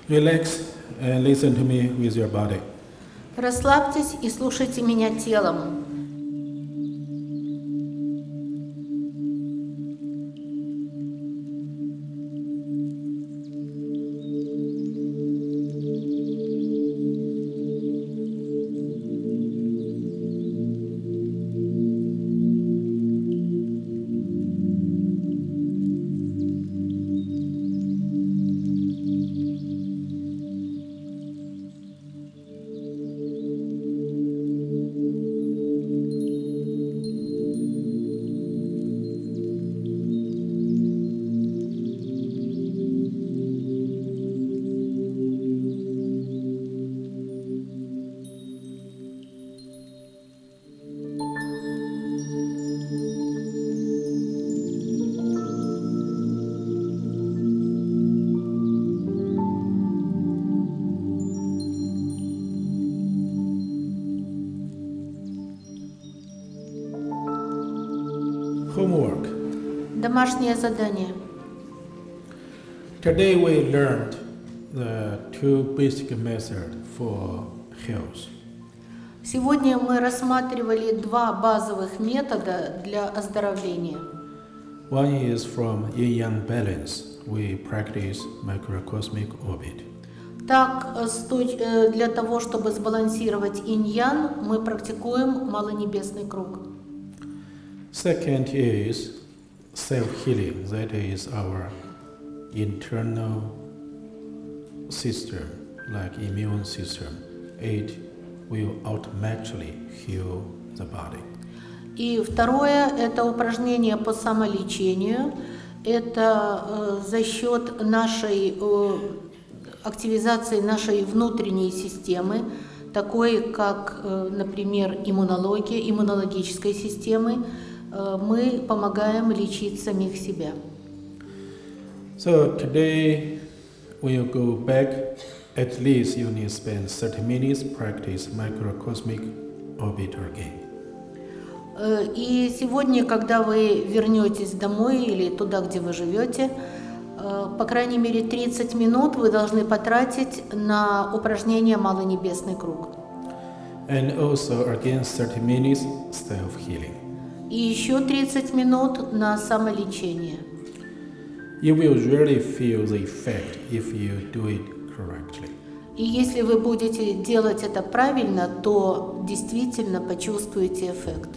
Relax and listen to me with your body. Расслабьтесь и слушайте меня телом. Homework. Домашнее задание. Today we learned the two basic methods for health. Сегодня мы рассматривали два базовых метода для оздоровления. One is from yin-yang balance. We practice microcosmic orbit. Так, для того, чтобы сбалансировать инь-ян, мы практикуем малонебесный круг. Second is self-healing. That is our internal system, like immune system. It will automatically heal the body. И второе – это упражнение по самолечению. Это за счет нашей активизации нашей внутренней системы, такой как, например, иммунология, иммунологической системы, мы помогаем лечить самих себя. So today we'll go back. At least you need to spend 30 minutes practice microcosmic orbit again. И сегодня, когда вы вернетесь домой или туда, где вы живете, по крайней мере 30 минут вы должны потратить на упражнение «Малонебесный круг». And also again 30 minutes self-healing. И еще 30 минут на самолечение. You will really feel the effect if you do it correctly. И если вы будете делать это правильно, то действительно почувствуете эффект.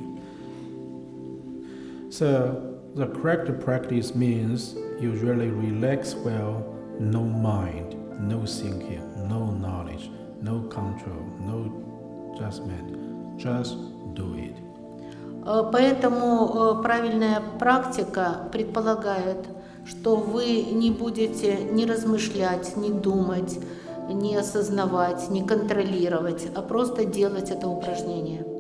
So the correct practice means you really relax well, no mind, no thinking, no knowledge, no control, no judgment, just do it. Поэтому правильная практика предполагает, что вы не будете ни размышлять, ни думать, не осознавать, не контролировать, а просто делать это упражнение.